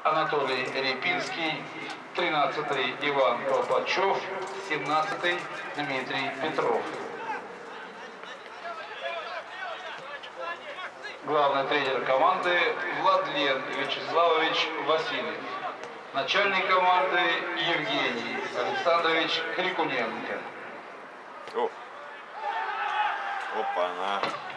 Анатолий Репинский, 13-й Иван Колпачев, 17-й Дмитрий Петров. Главный тренер команды Владлен Вячеславович Васильев. Начальник команды Евгений Александрович Крикуненко. Опа-на.